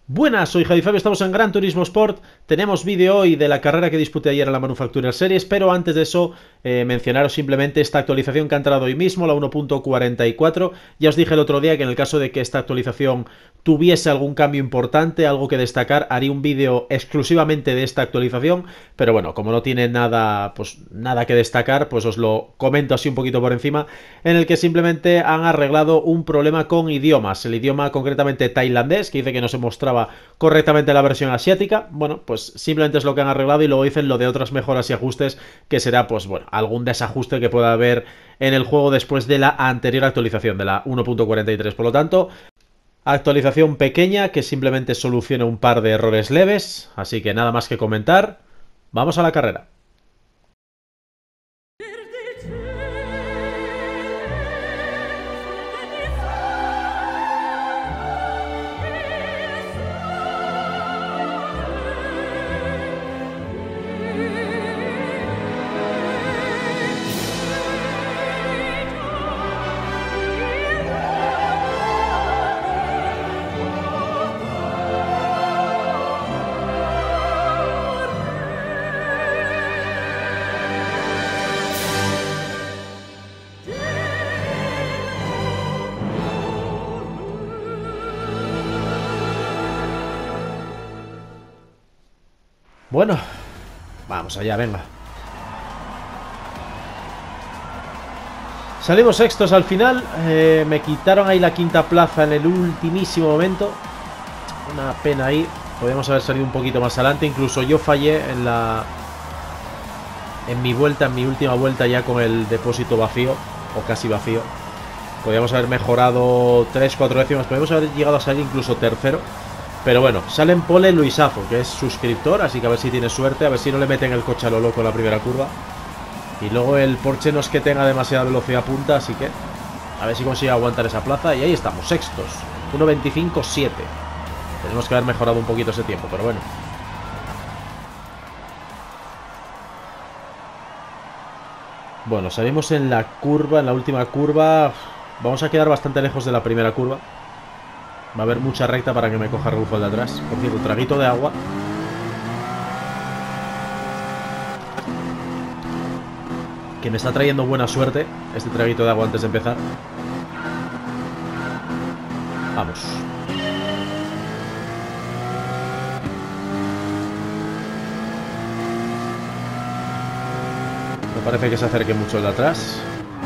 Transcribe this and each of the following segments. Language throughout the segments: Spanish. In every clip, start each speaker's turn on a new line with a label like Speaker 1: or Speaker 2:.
Speaker 1: Buenas, soy Javi Fabio, estamos en Gran Turismo Sport. Tenemos vídeo hoy de la carrera que disputé ayer en la Manufacturer Series, pero antes de eso, mencionaros simplemente esta actualización que ha entrado hoy mismo, la 1.44. Ya os dije el otro día que en el caso de que esta actualización tuviese algún cambio importante, algo que destacar, haría un vídeo exclusivamente de esta actualización, pero bueno, como no tiene nada, pues nada que destacar, pues os lo comento así un poquito por encima, en el que simplemente han arreglado un problema con idiomas, el idioma concretamente tailandés, que dice que no se mostraba correctamente la versión asiática. Bueno, pues simplemente es lo que han arreglado y luego dicen lo de otras mejoras y ajustes, que será pues bueno, algún desajuste que pueda haber en el juego después de la anterior actualización de la 1.43. Por lo tanto, actualización pequeña que simplemente soluciona un par de errores leves, así que nada más que comentar. Vamos a la carrera. Bueno, vamos allá, venga. Salimos sextos al final. Me quitaron ahí la quinta plaza en el ultimísimo momento. Una pena ahí. Podríamos haber salido un poquito más adelante. Incluso yo fallé en mi vuelta, en mi última vuelta ya con el depósito vacío, o casi vacío. Podríamos haber mejorado 3-4 décimas. Podríamos haber llegado a salir incluso tercero. Pero bueno, sale en pole Luisazo, que es suscriptor, así que a ver si tiene suerte, a ver si no le meten el coche a lo loco en la primera curva. Y luego el Porsche no es que tenga demasiada velocidad punta, así que a ver si consigue aguantar esa plaza. Y ahí estamos, sextos, 1.25.7. Tenemos que haber mejorado un poquito ese tiempo, pero bueno. Bueno, salimos en la curva, en la última curva. Vamos a quedar bastante lejos de la primera curva. Va a haber mucha recta para que me coja rebufo de atrás. Por cierto, traguito de agua. Que me está trayendo buena suerte este traguito de agua antes de empezar. Vamos. Me parece que se acerque mucho el de atrás.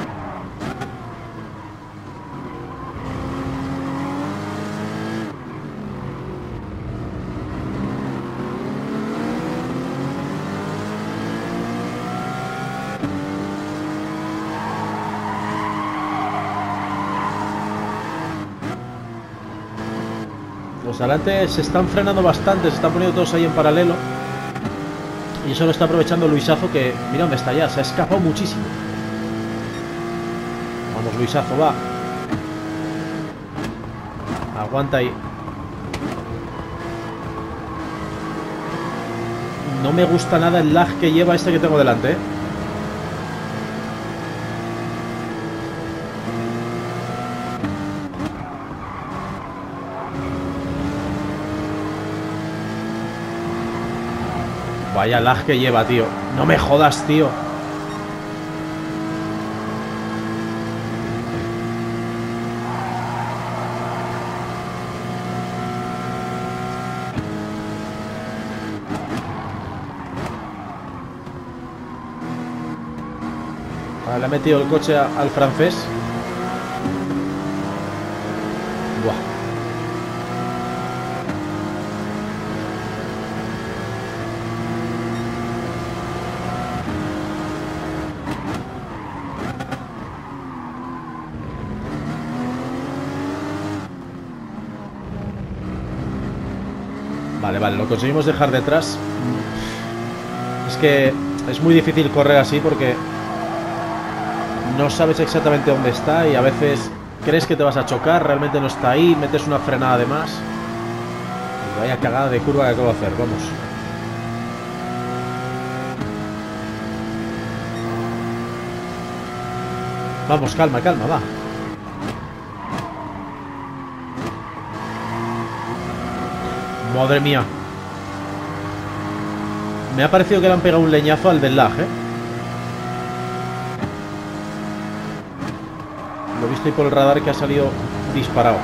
Speaker 1: Los adelante se están frenando bastante, se están poniendo todos ahí en paralelo. Y eso lo está aprovechando Luisazo, que mira dónde está ya, se ha escapado muchísimo. Vamos, Luisazo, va. Aguanta ahí. No me gusta nada el lag que lleva este que tengo delante, ¿eh? Vaya lag que lleva, tío. No me jodas, tío. Vale, le ha metido el coche al francés. Buah. Vale, vale, lo conseguimos dejar detrás. Es que es muy difícil correr así porque no sabes exactamente dónde está y a veces crees que te vas a chocar, realmente no está ahí, metes una frenada de más. Y vaya cagada de curva que acabo de hacer, vamos. Vamos, calma, calma, va. Madre mía. Me ha parecido que le han pegado un leñazo al del lag, ¿eh? Lo he visto ahí por el radar que ha salido disparado.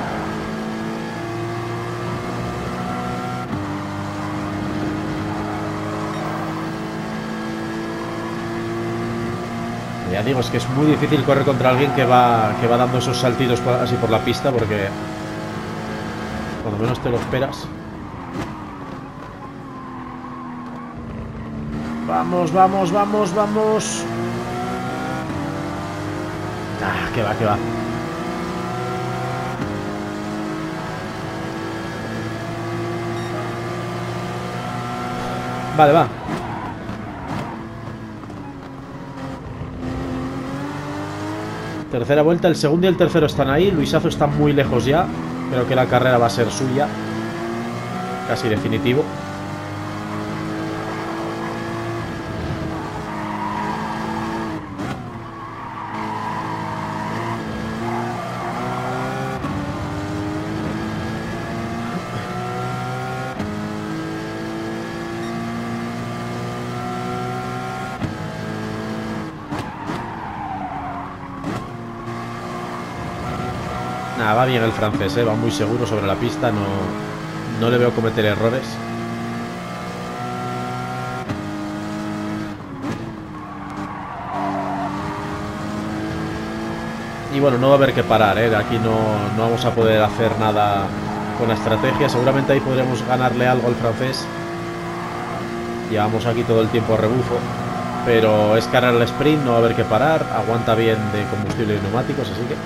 Speaker 1: Ya digo, es que es muy difícil correr contra alguien que va dando esos saltitos así por la pista, porque cuando menos te lo esperas. Vamos, vamos, vamos, vamos. Ah, que va, que va. Vale, va. Tercera vuelta, el segundo y el tercero están ahí. Luisazo está muy lejos ya. Creo que la carrera va a ser suya. Casi definitivo. Nada, va bien el francés, va muy seguro sobre la pista, no le veo cometer errores. Y bueno, no va a haber que parar, de aquí no vamos a poder hacer nada con la estrategia. Seguramente ahí podremos ganarle algo al francés. Llevamos aquí todo el tiempo a rebufo, pero es cargar el sprint, no va a haber que parar. Aguanta bien de combustible y neumáticos, así que...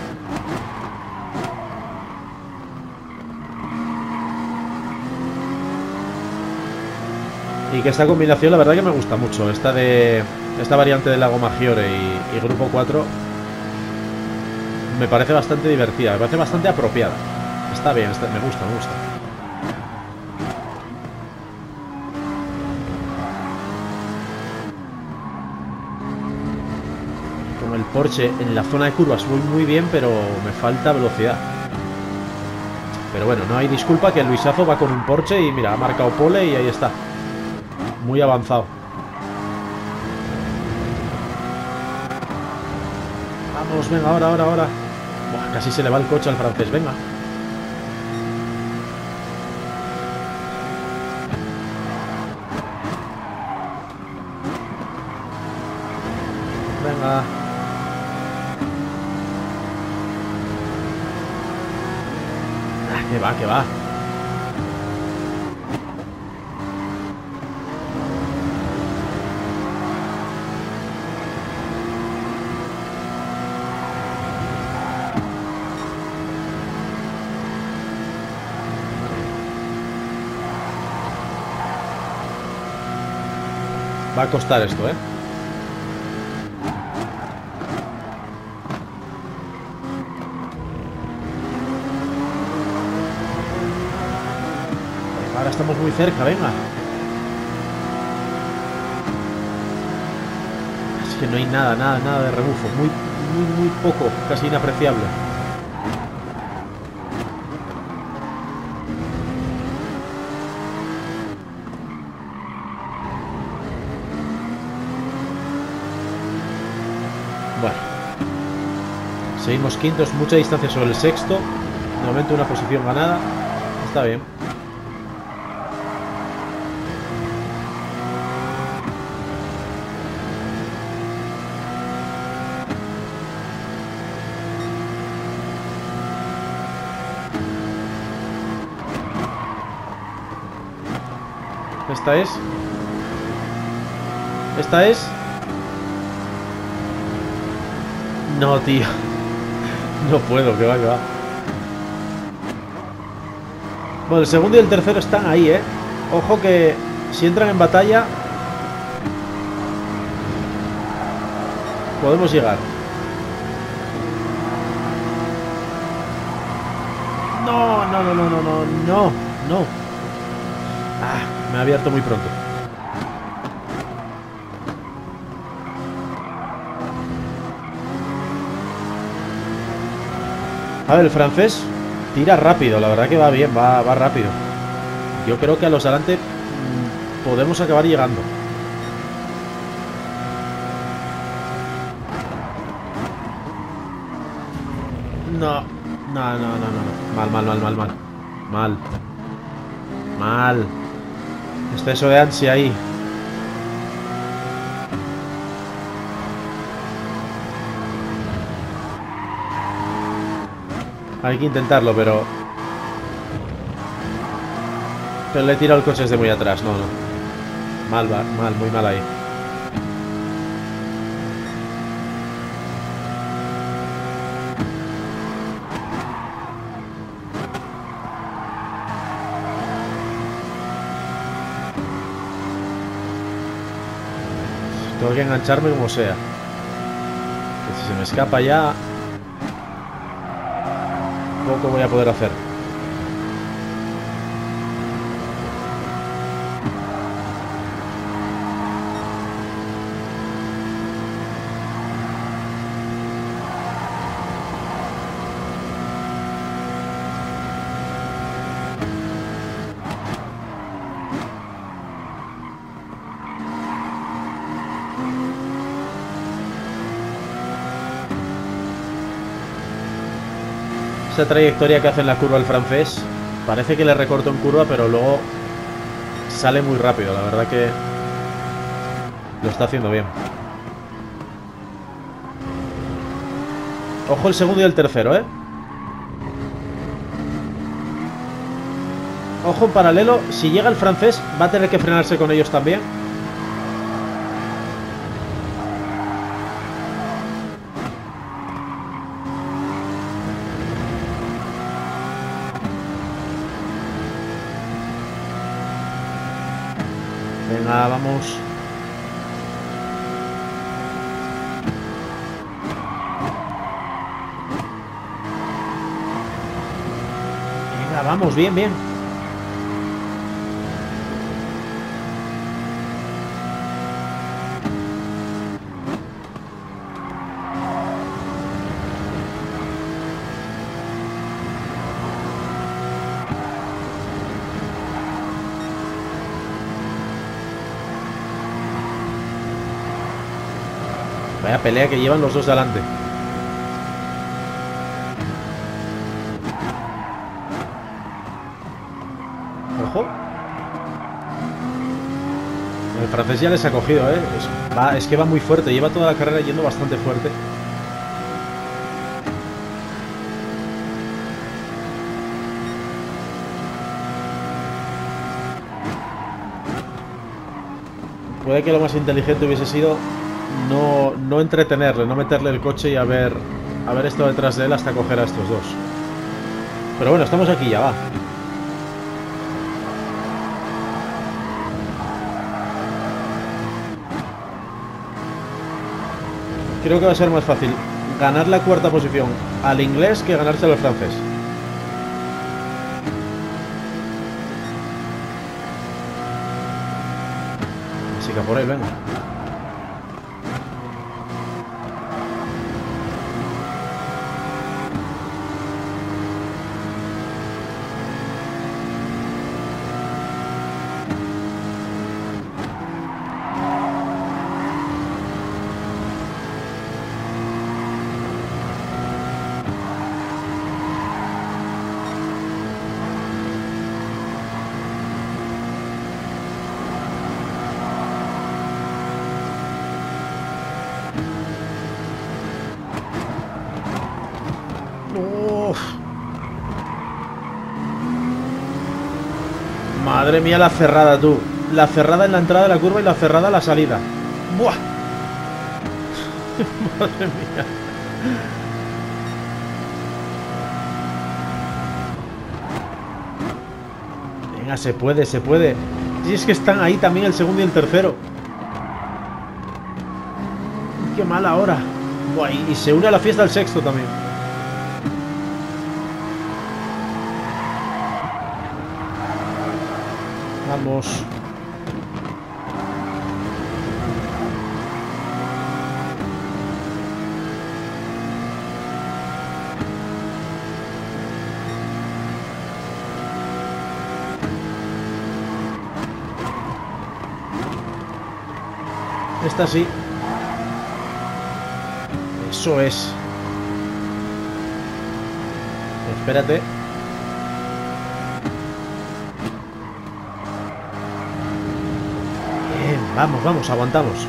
Speaker 1: Y que esta combinación la verdad que me gusta mucho. Esta variante de Lago Maggiore y Grupo 4 me parece bastante divertida, me parece bastante apropiada. Está bien, me gusta, me gusta. Con el Porsche en la zona de curvas voy muy bien, pero me falta velocidad. Pero bueno, no hay disculpa, que Luisazo va con un Porsche y mira, ha marcado pole y ahí está. Muy avanzado. Vamos, venga, ahora. Buah, casi se le va el coche al francés, venga. Venga. Ah, que va. Va a costar esto, Ahora estamos muy cerca, venga. Es que no hay nada de rebufo. Muy poco, casi inapreciable. Bueno, seguimos quintos, mucha distancia sobre el sexto. De momento una posición ganada. Está bien. Esta es. No, tío. No puedo, que va. Bueno, el segundo y el tercero están ahí, Ojo que si entran en batalla podemos llegar. No. Ah, me ha abierto muy pronto. A ver, el francés tira rápido, la verdad que va bien, va rápido. Yo creo que a los de delante podemos acabar llegando. No, no, no, no, no. Mal, mal, mal, mal, mal. Mal. Mal. Exceso de ansia ahí. Hay que intentarlo, pero le he tirado el coche desde muy atrás. No, no. Mal, va, mal, muy mal ahí. Tengo que engancharme como sea. Que si se me escapa ya, poco voy a poder hacer. Esa trayectoria que hace en la curva el francés, parece que le recorto en curva, pero luego sale muy rápido. La verdad que lo está haciendo bien. Ojo el segundo y el tercero, ¿eh? Ojo en paralelo, si llega el francés va a tener que frenarse con ellos también. Venga, vamos. Venga, vamos, bien, bien. Vaya pelea que llevan los dos de adelante. Ojo. El francés ya les ha cogido, ¿eh? Es que va muy fuerte. Lleva toda la carrera yendo bastante fuerte. Puede que lo más inteligente hubiese sido no entretenerle, no meterle el coche y haber estado detrás de él hasta coger a estos dos. Pero bueno, estamos aquí, ya va. Creo que va a ser más fácil ganar la cuarta posición al inglés que ganárselo al francés. Así que por ahí, venga. Madre mía, la cerrada, tú. La cerrada en la entrada de la curva y la cerrada en la salida. ¡Buah! Madre mía. Venga, se puede, se puede. Si es que están ahí también el segundo y el tercero. Qué mal ahora. Buah, y se une a la fiesta el sexto también. Vamos. Esta sí. Eso es. Espérate. Bien, vamos, vamos, aguantamos.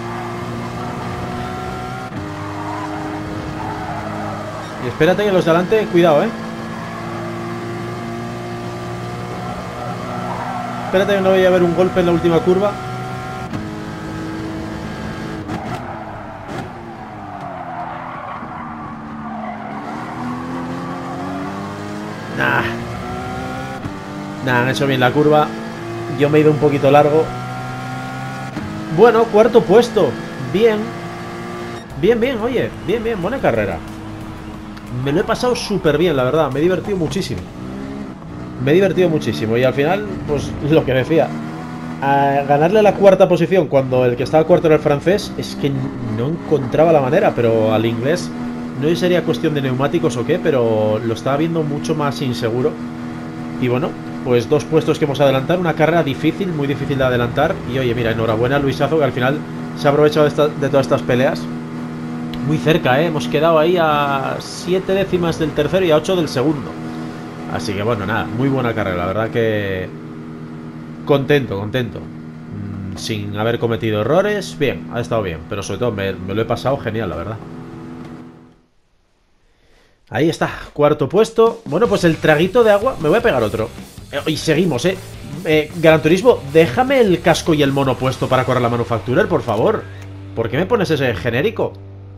Speaker 1: Y espérate que los de delante, cuidado, Espérate que no vaya a haber un golpe en la última curva. Nah, han hecho bien la curva. Yo me he ido un poquito largo. Bueno, cuarto puesto. Bien. Bien, bien, oye. Bien, bien, buena carrera. Me lo he pasado súper bien, la verdad. Me he divertido muchísimo. Me he divertido muchísimo. Y al final, pues lo que decía, a ganarle la cuarta posición cuando el que estaba cuarto era el francés, es que no encontraba la manera. Pero al inglés, no sé si sería cuestión de neumáticos o qué, pero lo estaba viendo mucho más inseguro. Y bueno, pues 2 puestos que hemos adelantado. Una carrera difícil, muy difícil de adelantar. Y oye, mira, enhorabuena a Luisazo, que al final se ha aprovechado de todas estas peleas. Muy cerca, Hemos quedado ahí a 7 décimas del tercero y a 8 del segundo. Así que bueno, nada, muy buena carrera. La verdad que contento, contento. Sin haber cometido errores. Bien, ha estado bien. Pero sobre todo me lo he pasado genial, la verdad. Ahí está, cuarto puesto. Bueno, pues el traguito de agua. Me voy a pegar otro. Y seguimos, Gran Turismo, déjame el casco y el mono puesto para correr la Manufacturer, por favor. ¿Por qué me pones ese genérico?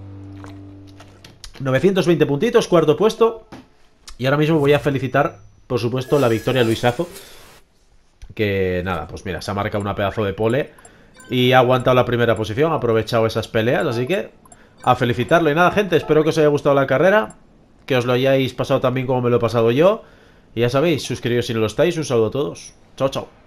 Speaker 1: 920 puntitos, cuarto puesto. Y ahora mismo voy a felicitar, por supuesto, la victoria a Luisazo. Que nada, pues mira, se ha marcado una pedazo de pole y ha aguantado la primera posición, ha aprovechado esas peleas, así que a felicitarlo. Y nada, gente, espero que os haya gustado la carrera, que os lo hayáis pasado tan bien como me lo he pasado yo. Y ya sabéis, suscribiros si no lo estáis. Un saludo a todos. Chao, chao.